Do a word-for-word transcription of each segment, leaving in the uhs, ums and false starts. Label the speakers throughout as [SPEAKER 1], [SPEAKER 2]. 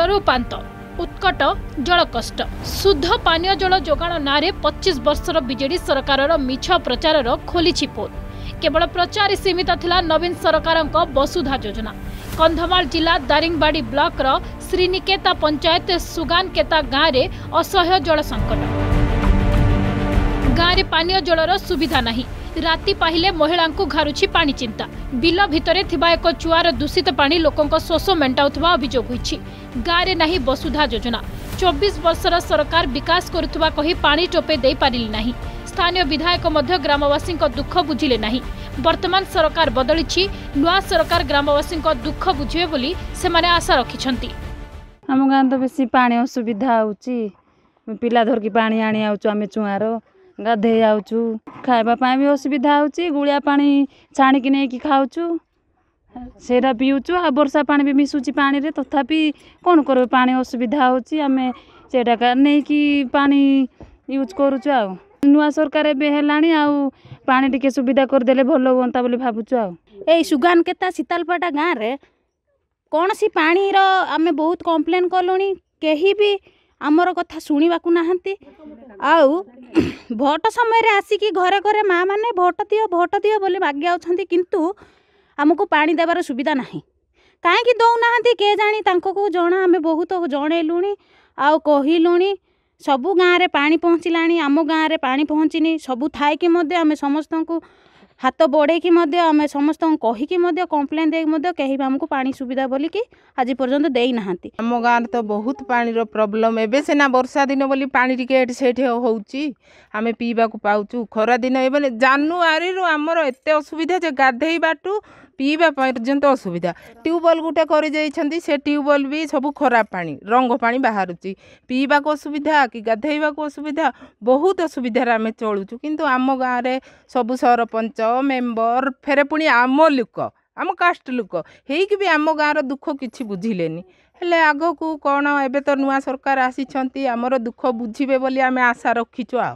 [SPEAKER 1] ମୂଳରୁ ଉପାନ୍ତ उत्कट जल कष्ट शुद्ध पानीय जल जोगाण नारे पच्चीस वर्षर बीजेडी सरकार मिछ प्रचार खोली पोल केवल प्रचार सीमित थिला नवीन सरकार वसुधा योजना कंधमाल जिला दारिंगबाड़ी ब्लॉक रो श्रीनिकेता पंचायत सुगानकेता गाँव में असह्य जल संकट गाँव में पानीय जलर सुविधा नहीं राति पाहिले महिला घारुछि पानी चिंता बिल भितरे थिबा एक चुआर दूषित पानी लोकों शोष मेंटाउथबा अभियोग होइछि गाँव में नहीं वसुधा योजना चौबीस वर्षर सरकार विकास करुथबा कही पानी टोपे दे पारिली नहीं स्थानीय विधायक मध्य ग्रामवासी दुख बुझिले नहीं वर्तमान सरकार बदली नुआ सरकार ग्रामवासी दुख बुझे बोली से माने आशा रखिछंती।
[SPEAKER 2] हम गाँ तो बेसी पानी असुविधा होउची पिला धरकी पानी आनी आउचु आमे चुआर गाधे आउचु खाइबा भी असुविधा होउची गुलिया पानी छाणी नहीं कि खाउचु सेरा पीउचु आ वर्षा पानी भी मिसुची पानी रे तथापि कौन कर पानी असुविधा होउची आमे सेटा नहीं कि पानी यूज करूचु आ नुआ सरकार एबे हेलाणी आ पानी टिके सुविधा कर देले भलो होंता बोली भाबुचु आ
[SPEAKER 3] ए सुगानकेता शीतलपाटा गाँव रे कौन सी पानी रो आमे बहुत कंप्लेन कलोनी केही भी आमर कथा शुणा नाहांती आउ भोट समय आसिकी घरे घरे माँ मैंने भोट दियो भोट दियो बोले मागे आउछंती किंतु आमको पानी देवार सुविधा नहीं कहीं दौना के जानी तांको जणा आमे बहुत जणेलुणी आउ कहलुणी सबु गाँव में पानी पहुँचलानी आम गाँव में पानी पहुँचनी सबू थाइकी आमे समस्त को हाथ बढ़ेकी आमे समस्त कहीकि कंप्लेन दे कहीं आमको पानी सुविधा बोलिकी आज पर्यंत देई नाहांती।
[SPEAKER 4] आम गाँव तो बहुत पानी रो प्रॉब्लम एबे सेना वर्षा दिन बोली पानी टिके सेठी होउची आमे पीबा को पाउचु खरा दिन एबे जानुआरी रो हमर एते असुविधा जे गाधेई बाटू पीबा पर्यंत असुविधा ट्यूबवेल गुटे कर से ट्यूबवेल भी सब खराब पानी रंग पानी बाहरुची पीबा को असुविधा कि गाधेइबा को असुविधा बहुत असुविधा आम चलुचु किंतु आम गाँव में सब सरपंच मेम्बर फेरे पुणी आम लोक आम कास्ट लोक हेक भी आम गाँव दुख किसी बुझिलेनी हेले आग को कौन एबे तो नुआ सरकार आसी आमर दुख बुझे बोली आम आशा रखीचु आ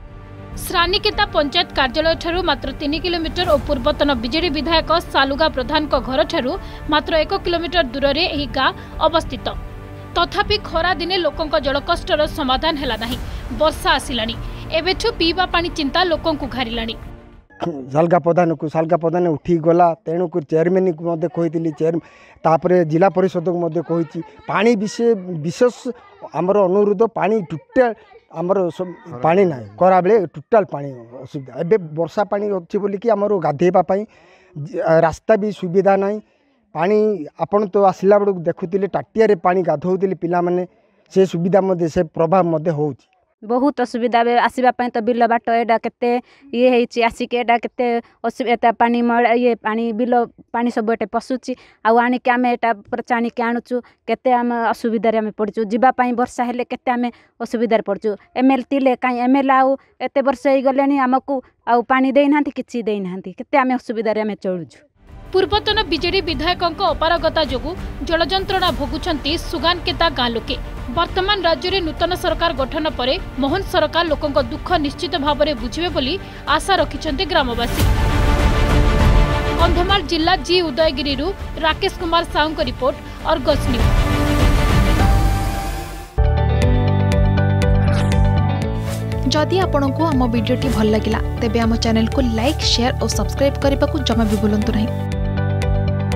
[SPEAKER 1] श्रानिकेता पंचायत कार्यालय ठारू मात्र तीन किलोमीटर और पूर्वतन बीजेडी विधायक सालुगा प्रधान घर ठारू मात्र एक किलोमीटर दूर में यह गाँ अवस्थित तथापि खरा दिने लोकों जलकष्टर समाधान है नहीं वर्षा आसिलानी एबेठू पीवा पानी चिंता लोकों को घारिलानी
[SPEAKER 5] सालगा प्रधान को सालगा प्रधान उठी गला तेणु चेयरमैन को कही चेयर जिला परिषद को कही पानी विषय विशेष आमर अनुरोध पानी टोटाल आमर सब पानी ना करा बेले टोटाल पानी असुविधा एबे वर्षा पानी अच्छी बोलिकी आमर गाधेवाई रास्ता भी सुविधा ना पानी आपन तो आसला बेलू देखुले टाटिया पानी गाधौले पिला माने से सुविधा मध्य से प्रभाव मध्य होउची
[SPEAKER 3] बहुत असुविधा आसवाई तो बिल बाट एडा केते ये होइछि आसिक एडा केते असुविधा पानी ये पानी बिल पानी सब एटे पशुची आउ आनिक आम एटा चाणिक आणुचु केते आम असुविधार आम पड़चु जीवाई वर्षा हेले केते आम असुविधार पड़चु एमएल तिले कहीं एमएल आउ एते वर्ष हो गले आमको आउ पानी देना किसी देना केते आम असुविधार आम चलुचु।
[SPEAKER 1] पूर्वतन बीजेडी विधायकों अपारगता जोगु जल जंत्रणा भोगुछंती सुगानकेता गाँ लोके वर्तमान राज्य में नूतन सरकार गठन पर मोहन सरकार लोकों दुख निश्चित भाव में बुझे बोली आशा रखिछंती ग्रामवासी। कंधमाल जिला जी उदयगिरी राकेश कुमार साहू को रिपोर्ट अर्गस न्यूज।
[SPEAKER 6] जदि आपंक आम भिडी भल लगा तेब आम चैनल को लाइक शेयर और सब्सक्राइब करने को जमा भी भूलु नहीं।